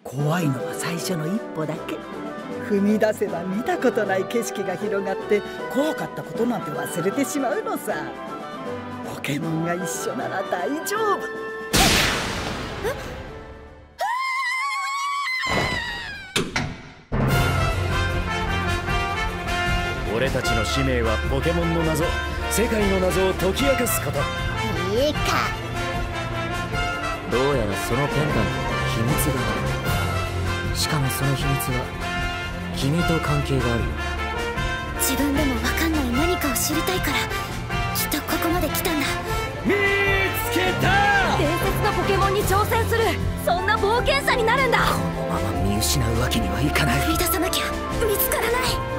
怖いのは最初の一歩だけ。踏み出せば見たことない景色が広がって、怖かったことなんて忘れてしまうのさ。ポケモンが一緒なら大丈夫。 俺たちの使命はポケモンの謎、世界の謎を解き明かすこと。 いいか。 どうやらそのペンダントは秘密がある。しかもその秘密は君と関係がある。 自分でも分かんない何かを知りたいから、きっとここまで来たんだ。 見つけた。 伝説のポケモンに挑戦する、そんな冒険者になるんだ。 このまま見失うわけにはいかない。 踏み出さなきゃ見つからない。